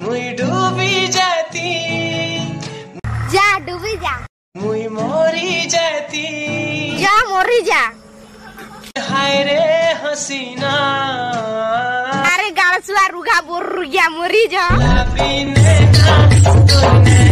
मुई डूबी जाती जा डूबी जा मुई मोरी जाती जा मोरी जा हाय रे हसीना अरे गालसुआ रुगा बोर रुगिया मोरी जा लाबी ने ना